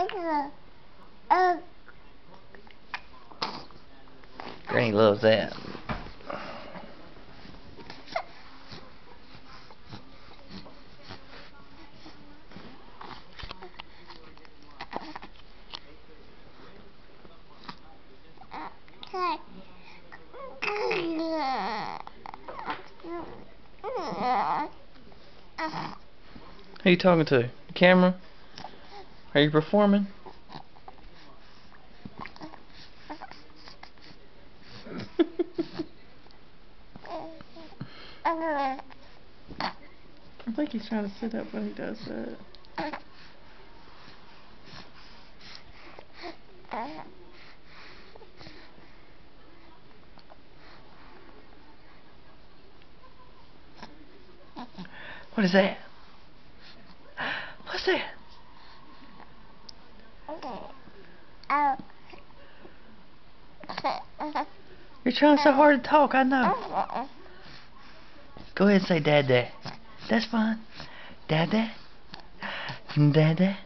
Granny loves that. Who you talking to? The camera? Are you performing? I think he's trying to sit up when he does that. What is that? What's that? You're trying so hard to talk, I know. Go ahead and say Dad Dad. That's fine. Dad Dad? Dad Dad?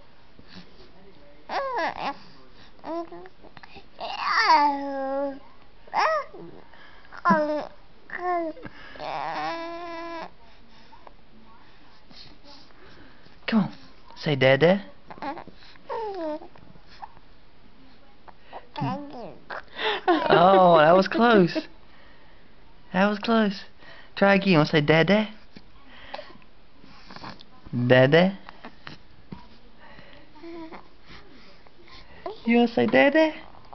Come on. Say Dad Dad. Oh, that was close. That was close. Try again. Want to say Dad Dad? Dad Dad? You want to say Dad Dad?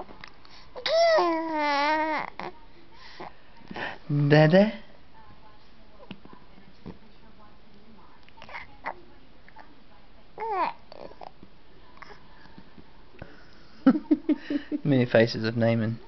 Dad Dad? Many faces of naming.